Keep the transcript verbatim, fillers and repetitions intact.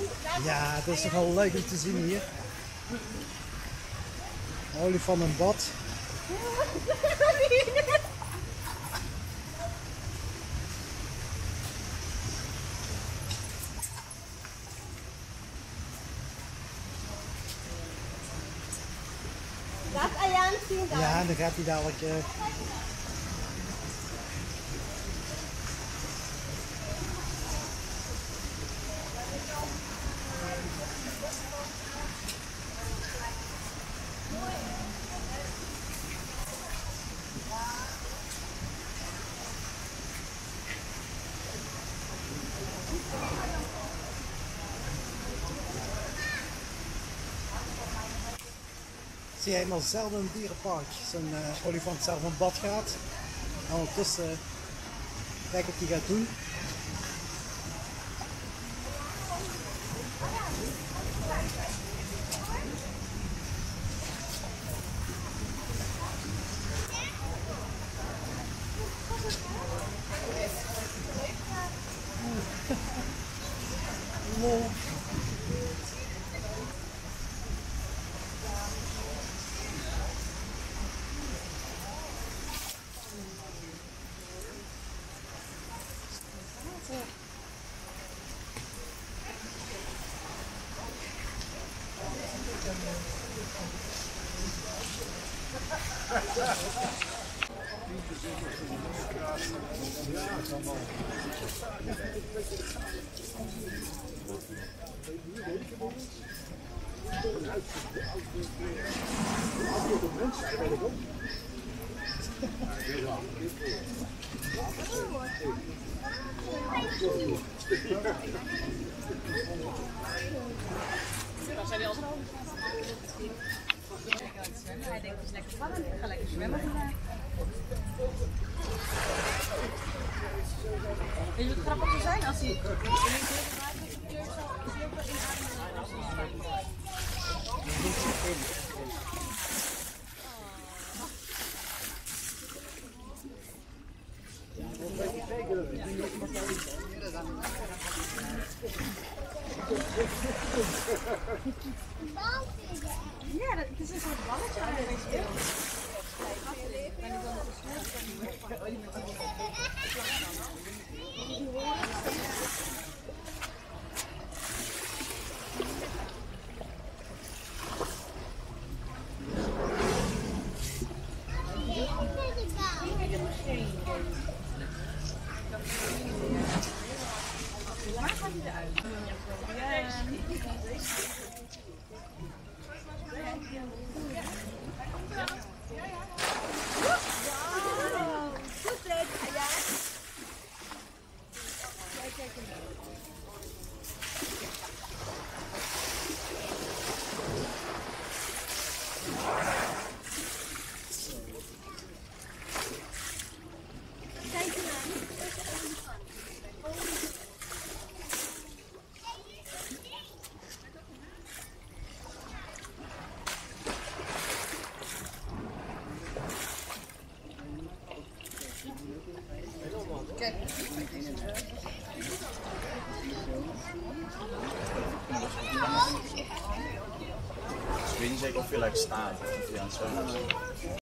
Ja, dat is toch wel leuk om te zien hier. Olifant in bad. Laat Ayaan zien dan. Ja, dan gaat hij dadelijk... Uh... Zie je helemaal zelden in een dierenpark. Zo'n uh, olifant zelf in bad gaat. En ondertussen uh, kijk wat hij gaat doen. Lol. Dan zijn die al zo. Hij denkt, het is lekker spannend, ik ga lekker zwemmen vandaag. Weet je wat grappig zou zijn als hij ineens heel veel water met de deur zou inademen als hij ja, dat is een soort balletje aan de speelt. Waar gaat hij eruit? Goed leuk, Ayaan. Kijk, kijk, kijk. Kijk ernaar. Kijk. Ik weet niet zeker of je lijkt staan. Of je aan het zwemmen is.